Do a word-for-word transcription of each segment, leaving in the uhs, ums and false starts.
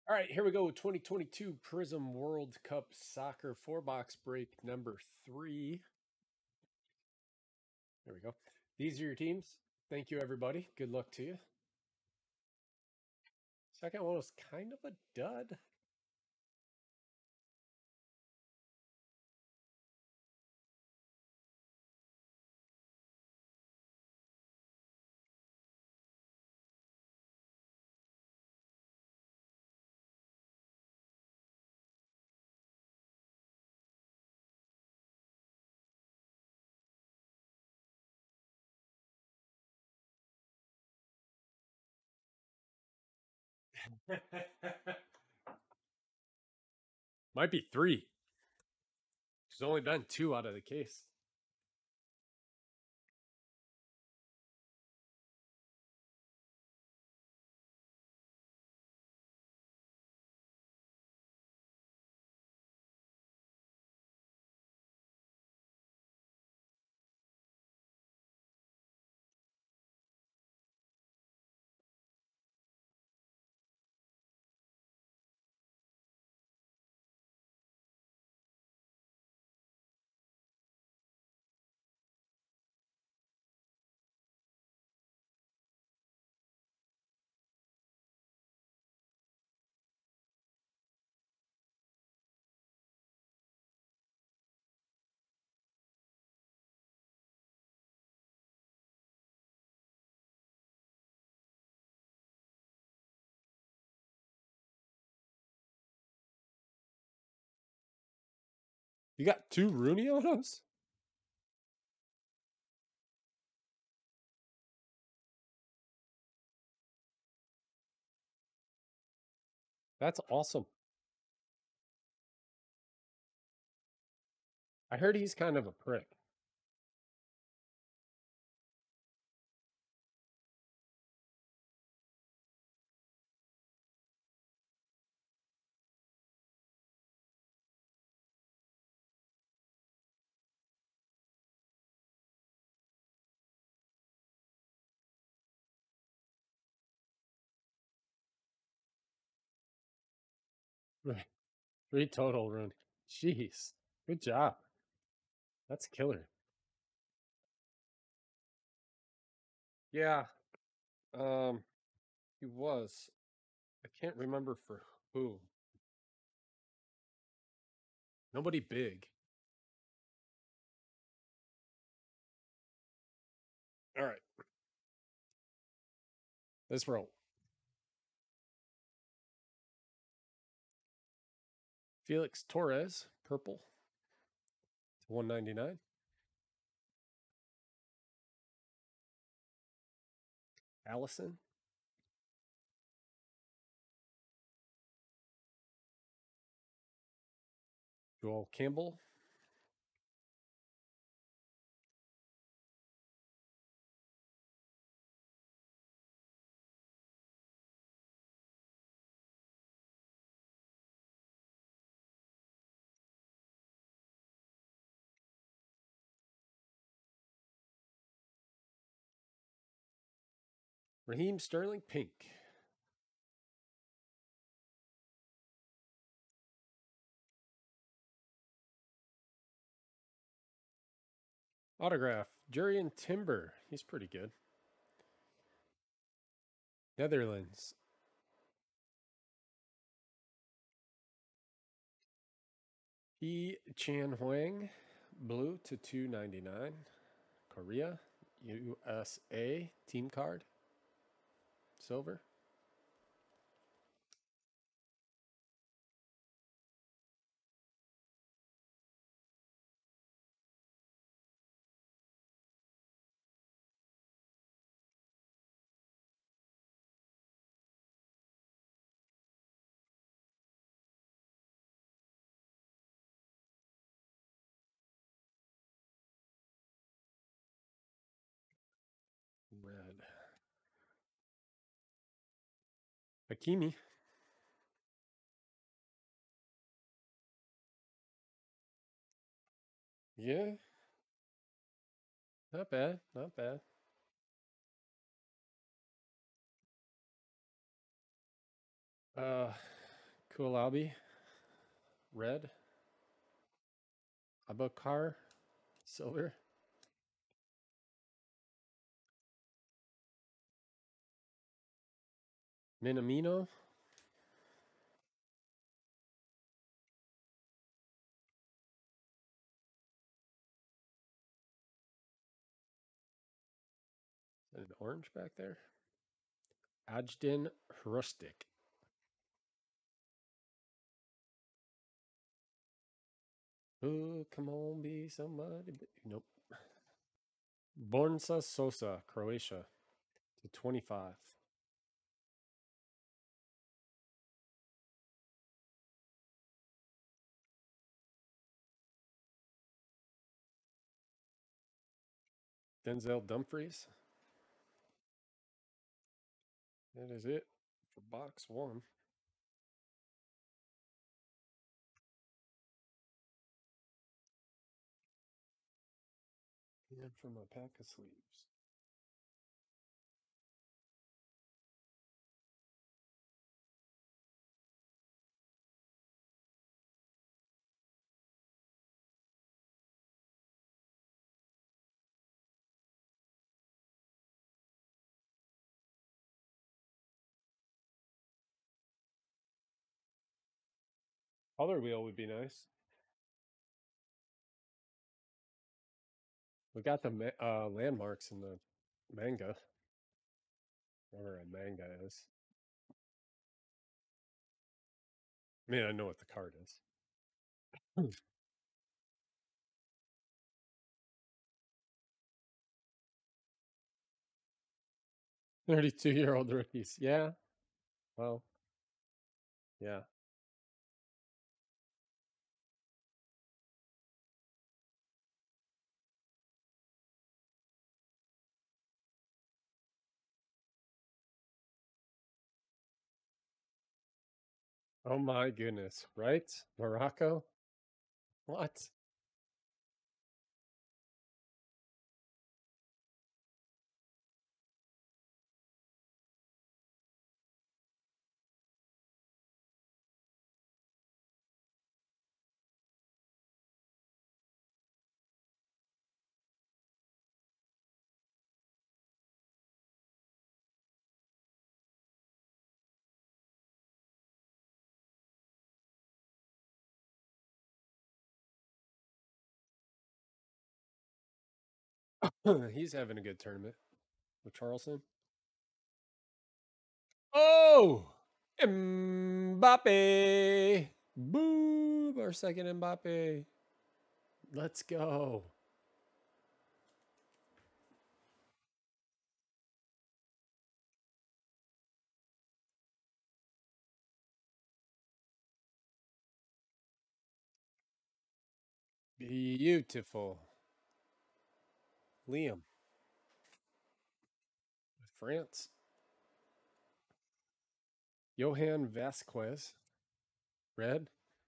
All right, here we go. twenty twenty-two Prizm World Cup Soccer four box break number three. There we go. These are your teams. Thank you, everybody. Good luck to you. Second one was kind of a dud. Might be three. There's only been two out of the case. You got two Rooney autos? That's awesome. I heard he's kind of a prick. Three total, Rooney. Jeez. Good job. That's killer. Yeah. Um, he was. I can't remember for who. Nobody big. All right. Let's roll. Felix Torres, purple to one ninety-nine. Allison. Joel Campbell. Raheem Sterling, pink. Autograph, Jurriën Timber. He's pretty good. Netherlands. He Chan Huang, blue to two ninety-nine. Korea, U S A, team card. Silver. Red. Hakimi. Yeah. Not bad. Not bad. Uh Kualabi. Red. Abakar. Silver. Minamino. An orange back there. Ajdin Rustic. Oh, come on, be somebody. Nope. Bornsa Sosa, Croatia. To twenty-five. Denzel Dumfries. That is it for box one. And for my pack of sleeves. Color wheel would be nice. We got the uh, landmarks in the manga. Whatever a manga is. I mean, I know what the card is. thirty-two year old rookies. Yeah. Well, yeah. Oh my goodness. Right? Morocco? What? He's having a good tournament with Charleston. Oh! Mbappe! Boom! Our second Mbappe. Let's go. Beautiful. Liam. With France. Johan Vasquez. Red.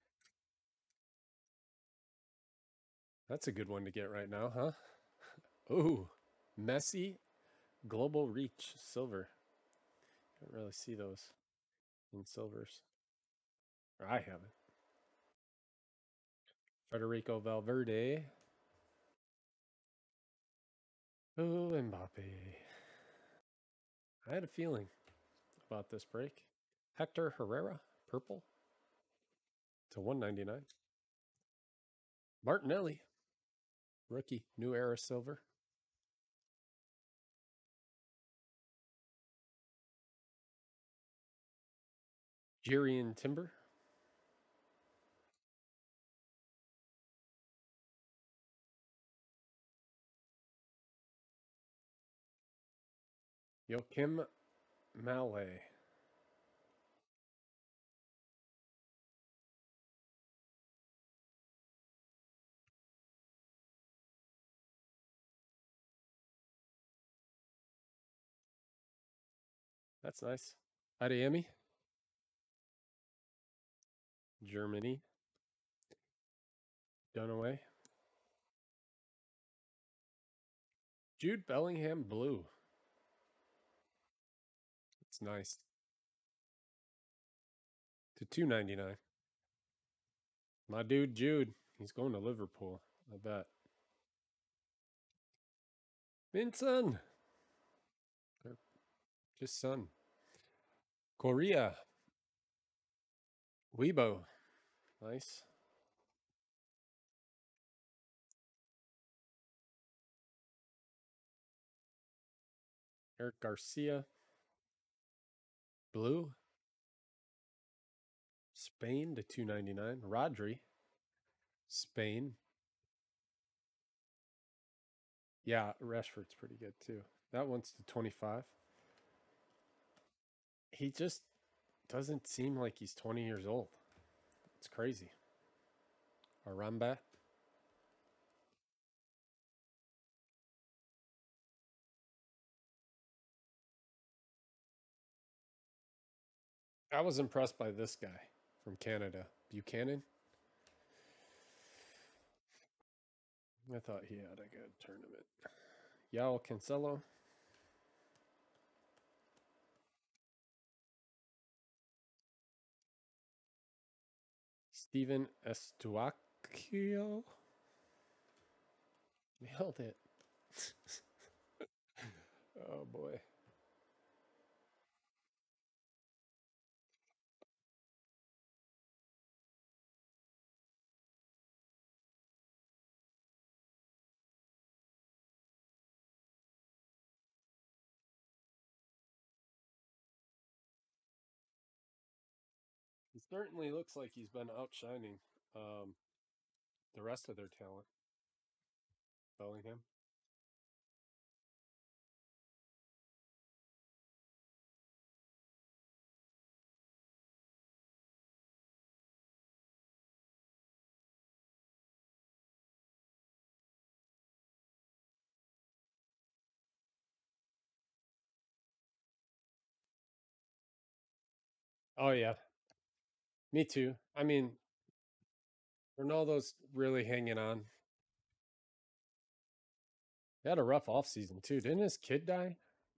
That's a good one to get right now, huh? Ooh. Messi. Global Reach. Silver. Can't really see those in silvers. Or I haven't. Federico Valverde. Oh, Mbappe. I had a feeling about this break. Hector Herrera. Purple. To one ninety-nine. Martinelli. Rookie. New Era Silver. Jirian Timber. Joachim Malay. That's nice. Adeyemi. Germany. Dunaway. Jude Bellingham blue. It's nice. to two ninety-nine. My dude Jude, he's going to Liverpool. I bet. Vincent, or just son. Korea, Weibo, nice. Eric Garcia, blue. Spain to two ninety-nine. Rodri, Spain. Yeah, Rashford's pretty good too. That one's to twenty-five. He just doesn't seem like he's twenty years old. It's crazy. Aramba. I was impressed by this guy from Canada, Buchanan. I thought he had a good tournament. Yao Cancelo. Steven Estuacio. Nailed it. Oh boy. He certainly looks like he's been outshining um, the rest of their talent. Bellingham. Oh yeah, me too. I mean, Ronaldo's really hanging on. He had a rough offseason too. Didn't his kid die?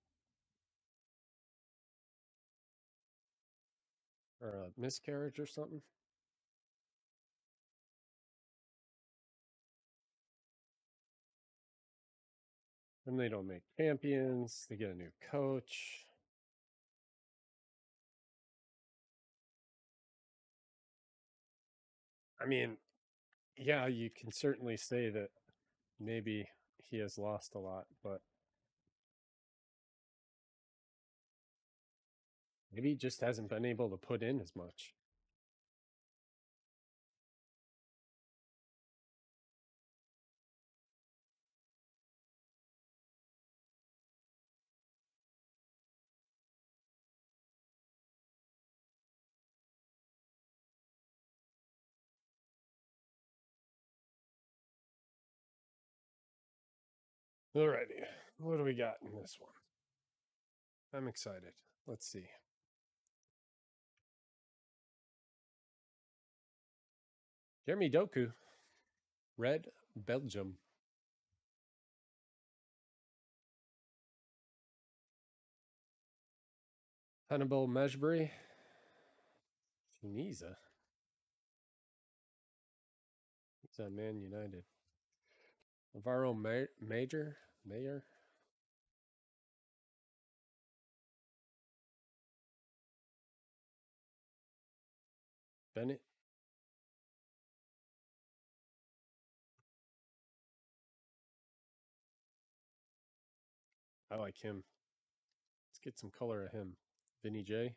Or a miscarriage or something? Then they don't make champions. They get a new coach. I mean, yeah, you can certainly say that maybe he has lost a lot, but maybe he just hasn't been able to put in as much. Alrighty, what do we got in this one? I'm excited. Let's see. Jeremy Doku, Red Belgium. Hannibal Mejbri, Tunisia. He's on Man United. Alvaro Ma- Major, Mayor. Bennett. I like him. Let's get some color of him. Vinny J.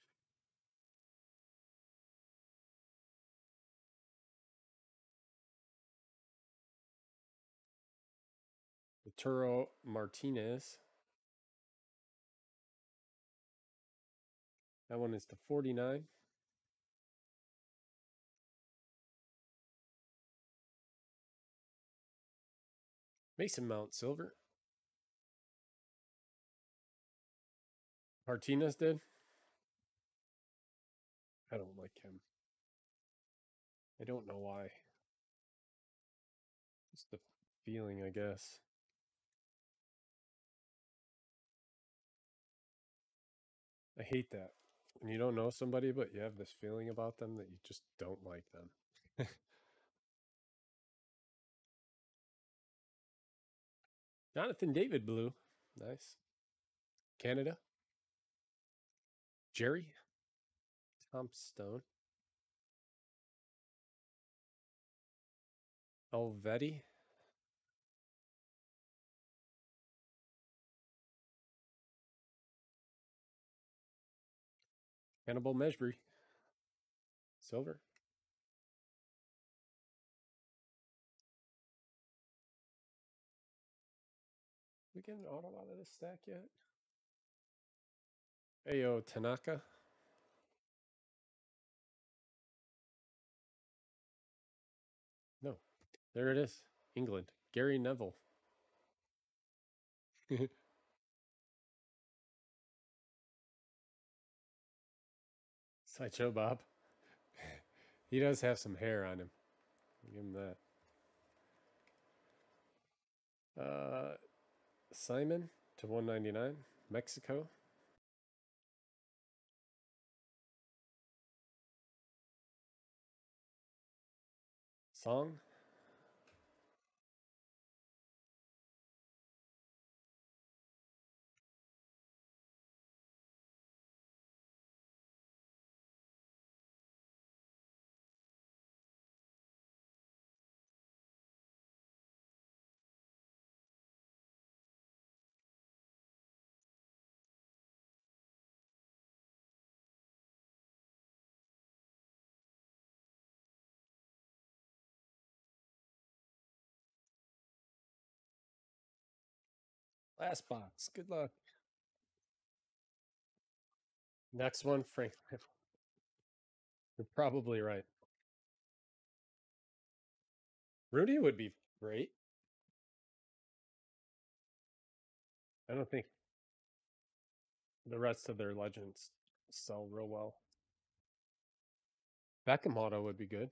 Arturo Martinez. That one is to forty-nine. Mason Mount Silver. Martinez did. I don't like him. I don't know why. Just the feeling, I guess. I hate that when you don't know somebody, but you have this feeling about them that you just don't like them. Jonathan David blue. Nice. Canada. Jerry. Tom Stone. Elvetti. Hannibal Mejbri. Silver. We get an auto out of this stack yet? Ayo Tanaka. No. There it is. England. Gary Neville. Sideshow Bob. He does have some hair on him. I'll give him that. Uh, Simon to one ninety-nine. Mexico. Song. Last box. Good luck. Next one, Frank. You're probably right. Rudy would be great. I don't think the rest of their legends sell real well. Beckham auto would be good.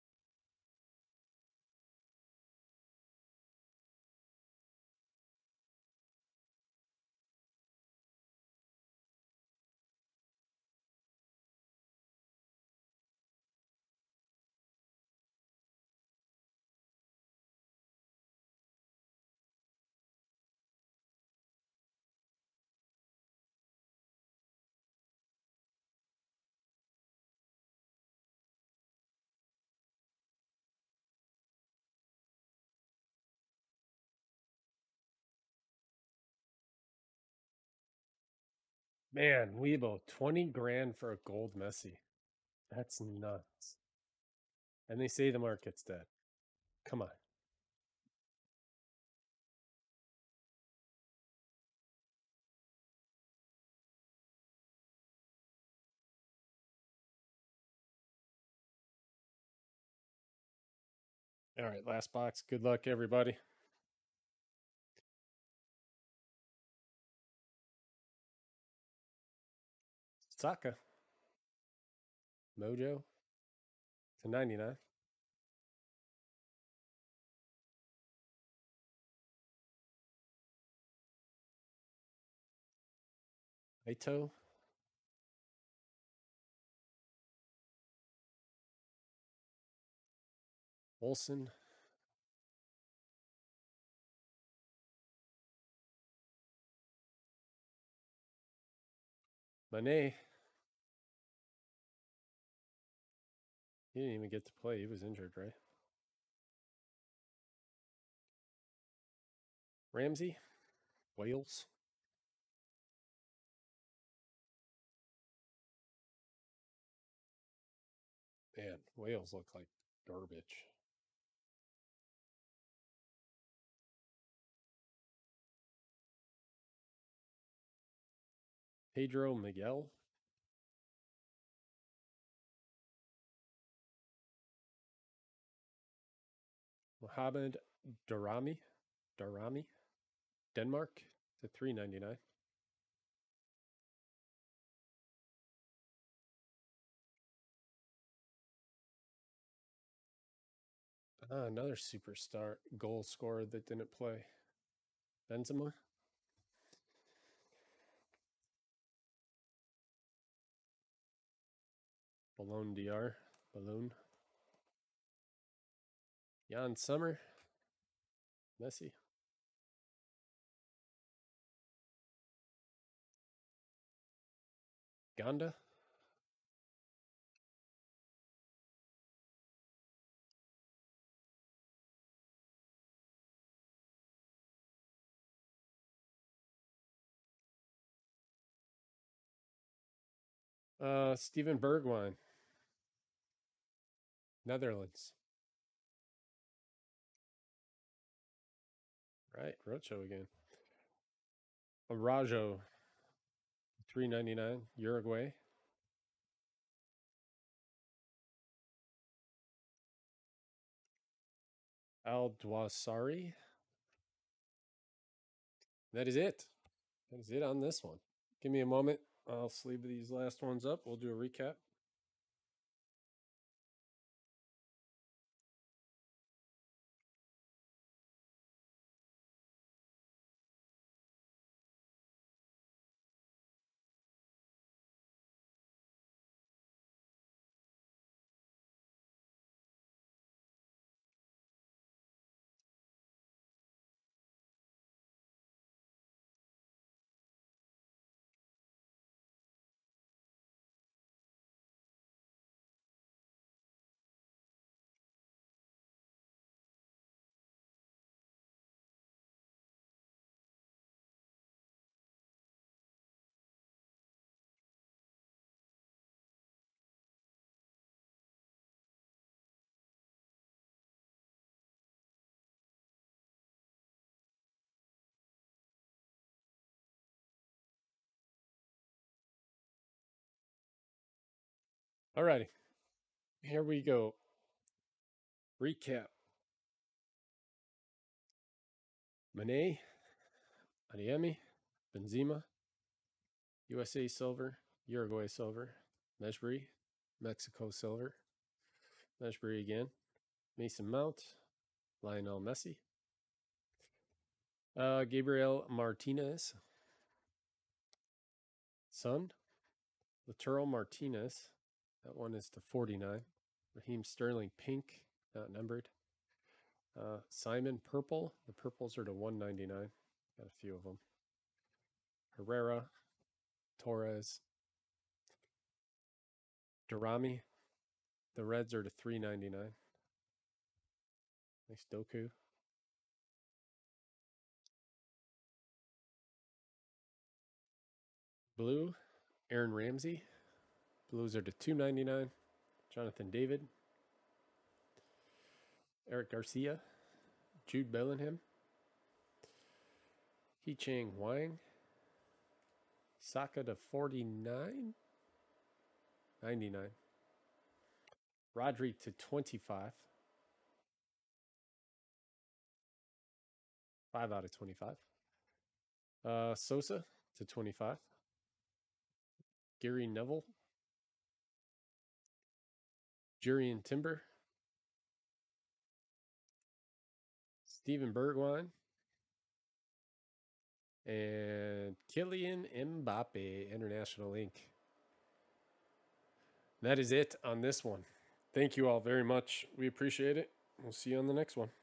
Man, Weibo, twenty grand for a gold Messi. That's nuts. And they say the market's dead. Come on. All right, last box. Good luck, everybody. Saka. Mojo to ninety-nine. Ito. Olsen. Manet. He didn't even get to play. He was injured, right? Ramsey. Wales. Man, Wales look like garbage. Pedro Miguel. Mohamed Darami. Darami. Denmark to three ninety-nine. Ah, another superstar goal scorer that didn't play. Benzema. Balloon D R. Balloon. Jan Summer. Messi. Gonda. Uh, Steven Bergwijn. Netherlands. Right, Roadshow again. Arajo. three ninety-nine. Uruguay. Al Dwasari. That is it. That is it on this one. Give me a moment. I'll sleeve these last ones up. We'll do a recap. Alrighty. Here we go. Recap. Mané, Adeyemi, Benzema, U S A silver, Uruguay silver, Mejbri, Mexico silver, Mejbri again, Mason Mount, Lionel Messi, uh, Gabriel Martinez, Son, Lautaro Martinez, that one is to forty-nine, Raheem Sterling pink, not numbered, uh, Simon purple, the purples are to one ninety-nine, got a few of them, Herrera, Torres, Durami, the reds are to three ninety-nine. Nice Doku. Blue, Aaron Ramsey. Blues are to two ninety-nine. Jonathan David. Eric Garcia. Jude Bellingham. He Chang Wang. Saka to forty-nine. ninety-nine. Rodri to twenty-five. five out of twenty-five. Uh, Sosa to twenty-five. Gary Neville. Jurian Timber. Steven Bergwijn. And Kylian Mbappe, International Ink. That is it on this one. Thank you all very much. We appreciate it. We'll see you on the next one.